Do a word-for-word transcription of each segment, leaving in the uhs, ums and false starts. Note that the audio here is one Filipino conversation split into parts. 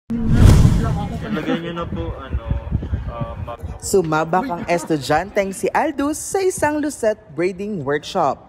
Lagay nyo na po, ano, uh, Sumabak ang estudyanteng si Aldous sa isang lucette braiding workshop.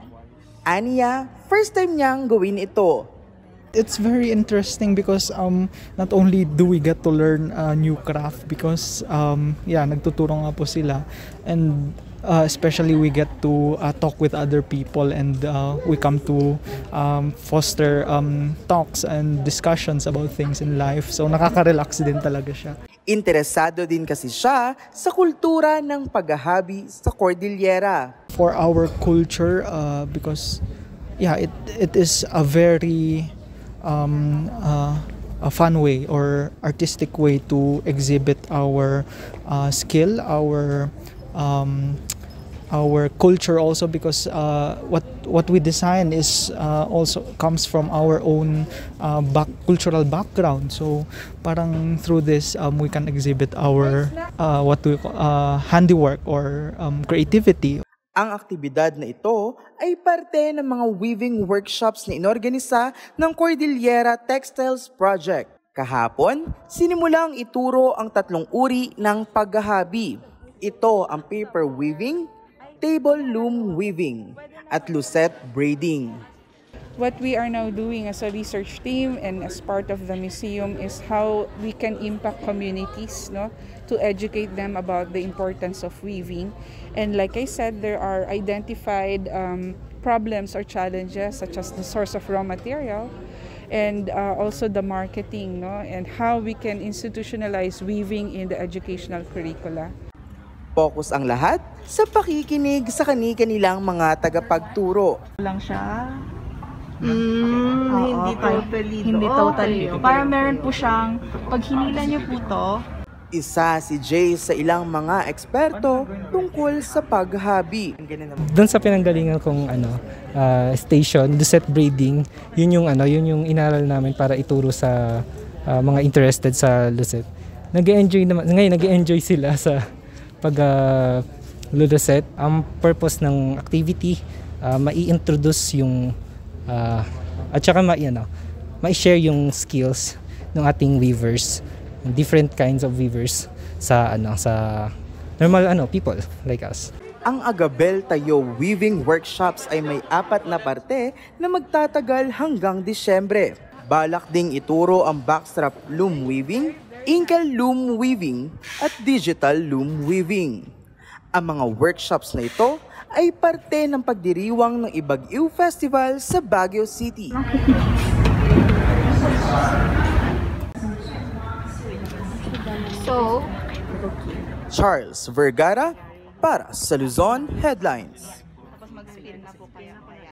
Aniya, first time niyang gawin ito. It's very interesting because um not only do we get to learn a new craft because um yeah, nagtuturo nga po sila, and uh, especially we get to uh, talk with other people, and uh, we come to um, foster um, talks and discussions about things in life. So nakaka-relax din talaga siya. Interesado din kasi siya sa kultura ng paghahabi sa Cordillera. For our culture, uh, because yeah, it it is a very um, uh, a fun way or artistic way to exhibit our uh, skill, our um, our culture also, because uh, what what we design is uh, also comes from our own uh, back, cultural background. So parang through this um, we can exhibit our uh, what we call, uh, handiwork or um, creativity. Ang aktibidad na ito ay parte ng mga weaving workshops na inorganisa ng Cordillera Textiles Project. Kahapon, sinimulang ituro ang tatlong uri ng paghahabi. Ito ang paper weaving, table loom weaving, at lucette braiding. What we are now doing as a research team and as part of the museum is how we can impact communities, no, to educate them about the importance of weaving. And like I said, there are identified um, problems or challenges such as the source of raw material and uh, also the marketing, no, and how we can institutionalize weaving in the educational curricula. Focus ang lahat sa pakikinig sa kani-kanilang mga tagapagturo. Lang siya. Mm, Oo, hindi okay. totally Hindi do. totally. Okay, okay. Parang meron po siyang, pag hinila niyo po to, Isa si Jay sa ilang mga eksperto tungkol sa paghahabi. Doon sa pinanggalingan kong ano, uh, station, lucette braiding, yun yung ano, yun yung inaral namin para ituro sa uh, mga interested sa lucette. Nag-enjoy naman, ngayon nag-enjoy sila sa pag uh, lucette. Ang purpose ng activity, uh, mai-introduce yung uh, at saka ma, ano, mai-share yung skills ng ating weavers, different kinds of weavers sa ano sa normal ano people like us. Ang Agabel Tayo Weaving Workshops ay may apat na parte na magtatagal hanggang Disyembre. Balak ding ituro ang backstrap loom weaving, inkle loom weaving at digital loom weaving. Ang mga workshops na ito ay parte ng pagdiriwang ng Ibag-iw Festival sa Baguio City. so, Charles Vergara para sa Luzon Headlines.